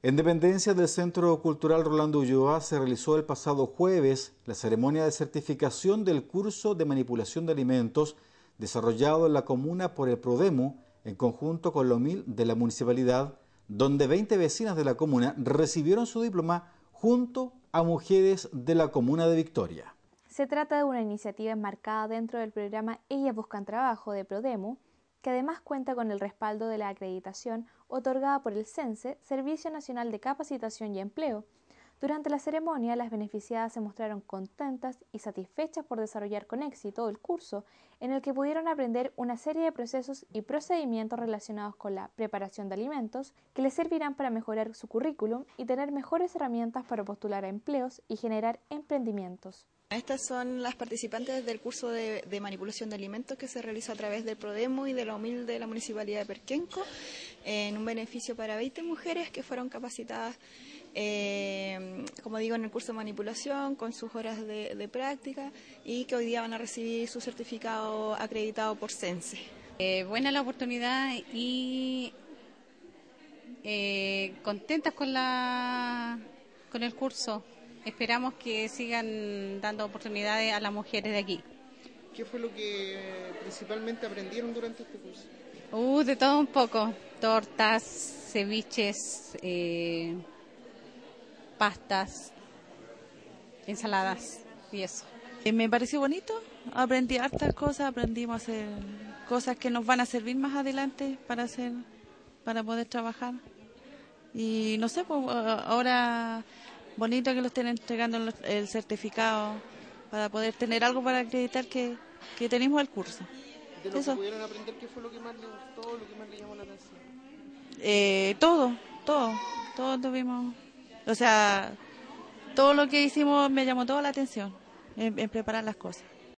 En dependencia del Centro Cultural Rolando Ulloa se realizó el pasado jueves la ceremonia de certificación del curso de manipulación de alimentos desarrollado en la comuna por el Prodemu en conjunto con la OMIL de la municipalidad, donde 20 vecinas de la comuna recibieron su diploma junto a mujeres de la comuna de Victoria. Se trata de una iniciativa enmarcada dentro del programa Ellas Buscan Trabajo de Prodemu, que además cuenta con el respaldo de la acreditación otorgada por el CENSE, Servicio Nacional de Capacitación y Empleo. Durante la ceremonia, las beneficiadas se mostraron contentas y satisfechas por desarrollar con éxito el curso, en el que pudieron aprender una serie de procesos y procedimientos relacionados con la preparación de alimentos que les servirán para mejorar su currículum y tener mejores herramientas para postular a empleos y generar emprendimientos. Estas son las participantes del curso de manipulación de alimentos que se realiza a través del Prodemu y de la OMIL de la Municipalidad de Perquenco, en un beneficio para 20 mujeres que fueron capacitadas, como digo, en el curso de manipulación, con sus horas de práctica, y que hoy día van a recibir su certificado acreditado por CENSE. Buena la oportunidad y contentas con el curso. Esperamos que sigan dando oportunidades a las mujeres de aquí. ¿Qué fue lo que principalmente aprendieron durante este curso? De todo un poco. Tortas, ceviches, pastas, ensaladas y eso. Me pareció bonito, aprendí hartas cosas, aprendimos a hacer cosas que nos van a servir más adelante para poder trabajar. Y no sé, pues ahora bonito que lo estén entregando el certificado para poder tener algo para acreditar que tenemos el curso. ¿De lo que pudieron aprender, qué fue lo que más les gustó, lo que más les llamó la atención? Todo tuvimos, o sea, todo lo que hicimos me llamó toda la atención en preparar las cosas.